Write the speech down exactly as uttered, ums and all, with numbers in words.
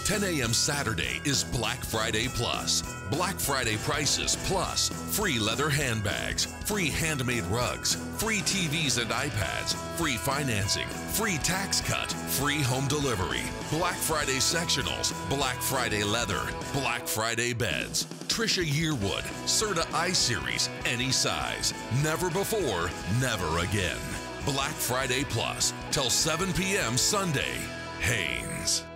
ten a m Saturday is Black Friday Plus. Black Friday prices plus free leather handbags, free handmade rugs, free T Vs and iPads, free financing, free tax cut, free home delivery, Black Friday sectionals, Black Friday leather, Black Friday beds. Trisha Yearwood, Serta iSeries, any size. Never before, never again. Black Friday Plus, till seven p m Sunday. Haynes.